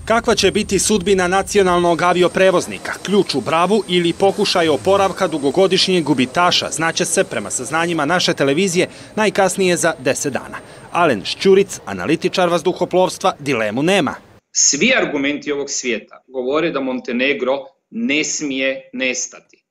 Kakva će biti sudbina nacionalnog avioprevoznika, ključ u bravu ili pokušaj oporavka dugogodišnjeg gubitaša, znaće se, prema saznanjima naše televizije, najkasnije za 10 dana. Alen Šćuric, analitičar vazduhoplovstva, dilemu nema. Svi argumenti ovog svijeta govore da Montenegro ne smije nestati.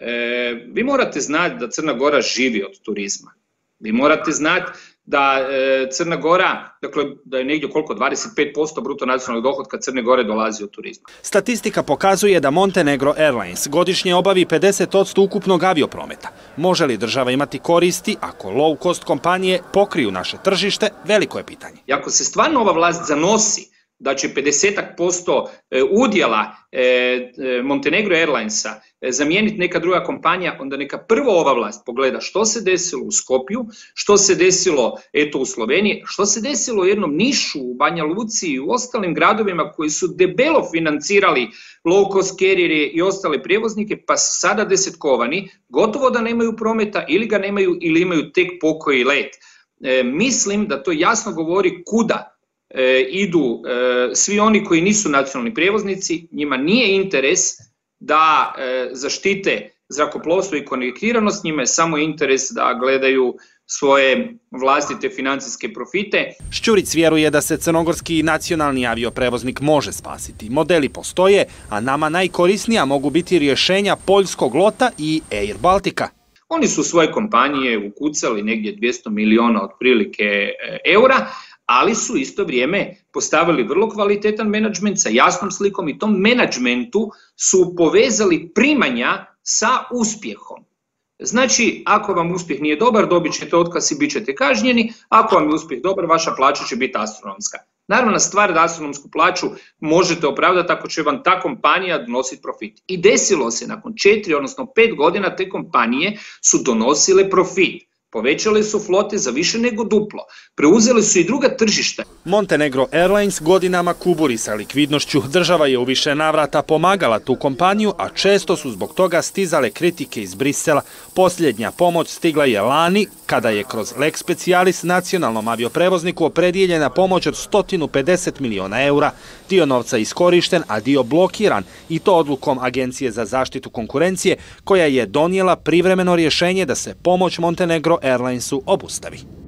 Vi morate znati da Crna Gora živi od turizma. Vi morate znati da Crna Gora, dakle da je negdje koliko 25% bruto nacionalnog dohotka Crne Gore dolazi od turizma. Statistika pokazuje da Montenegro Airlines godišnje obavi 50% ukupnog avioprometa. Može li država imati koristi ako low cost kompanije pokriju naše tržište, veliko je pitanje. I ako se stvarno ova vlast zanosi da će 50% udjela Montenegro Airlinesa zamijeniti neka druga kompanija, onda neka prvo ova vlast pogleda što se desilo u Skopju, što se desilo u Sloveniji, što se desilo u jednom Nišu, u Banja Luci i u ostalim gradovima koji su debelo financirali low cost carriere i ostale prijevoznike, pa su sada desetkovani, gotovo da nemaju prometa ili ga nemaju ili imaju tek pokoji let. Mislim da to jasno govori kuda idu svi oni koji nisu nacionalni prijevoznici, njima nije interes da zaštite zrakoplovstvo i konektiranost, njima je samo interes da gledaju svoje vlastite financijske profite. Šćuric vjeruje da se crnogorski nacionalni avioprevoznik može spasiti. Modeli postoje, a nama najkorisnija mogu biti rješenja poljskog LOT-a i Air Baltica. Oni su svoje kompanije ukucali negdje 200 miliona otprilike eura, ali su isto vrijeme postavili vrlo kvalitetan menadžment sa jasnom slikom i tom menadžmentu su povezali primanja sa uspjehom. Znači, ako vam uspjeh nije dobar, dobit ćete otkaz i bit ćete kažnjeni, ako vam je uspjeh dobar, vaša plaća će biti astronomska. Naravno, stvar da astronomsku plaću možete opravdati ako će vam ta kompanija donositi profit. I desilo se, nakon 4 odnosno 5 godina te kompanije su donosile profit. Povećali su flote za više nego duplo. Preuzeli su i druga tržišta. Montenegro Airlines godinama kuburi sa likvidnošću. Država je u više navrata pomagala tu kompaniju, a često su zbog toga stizale kritike iz Brisela. Posljednja pomoć stigla je lani, kada je kroz Lex Specialis nacionalnom avioprevozniku opredijeljena pomoć od 150 miliona eura. Dio novca iskorišten, a dio blokiran, i to odlukom Agencije za zaštitu konkurencije, koja je donijela privremeno rješenje da se pomoć Montenegro Airlinesu obustavi.